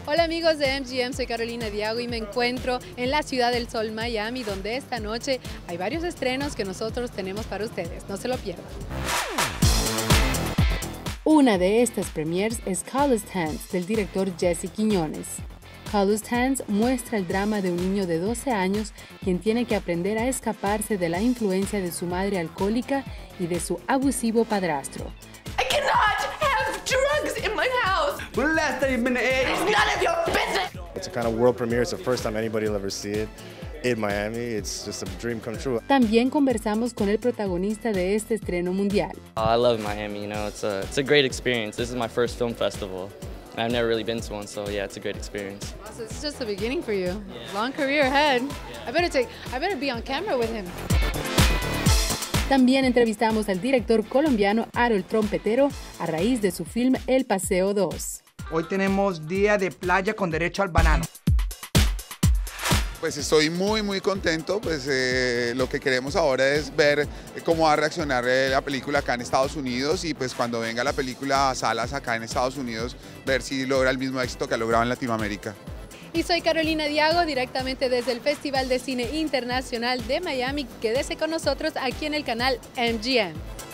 Hola amigos de MGM, soy Carolina Diago y me encuentro en la Ciudad del Sol, Miami, donde esta noche hay varios estrenos que nosotros tenemos para ustedes. No se lo pierdan. Una de estas premieres es Calloused Hands, del director Jesse Quiñones. Calloused Hands muestra el drama de un niño de 12 años quien tiene que aprender a escaparse de la influencia de su madre alcohólica y de su abusivo padrastro. I cannot have drugs in my house. When the last time you've been to A? It's none of your business. It's a kind of world premiere. It's the first time anybody will ever see it in Miami. It's just a dream come true. También conversamos con el protagonista de este estreno mundial. I love Miami, you know, it's a great experience. This is my first film festival. I've never really been to one, so yeah, it's a great experience. So it's just the beginning for you. Long career ahead. Yeah. I better be on camera with him. También entrevistamos al director colombiano Harold Trompetero a raíz de su film El Paseo 2. Hoy tenemos día de playa con derecho al banano. Pues estoy muy contento, pues lo que queremos ahora es ver cómo va a reaccionar la película acá en Estados Unidos y pues cuando venga la película a salas acá en Estados Unidos, ver si logra el mismo éxito que ha logrado en Latinoamérica. Y soy Carolina Diago, directamente desde el Festival de Cine Internacional de Miami. Quédese con nosotros aquí en el canal MGM.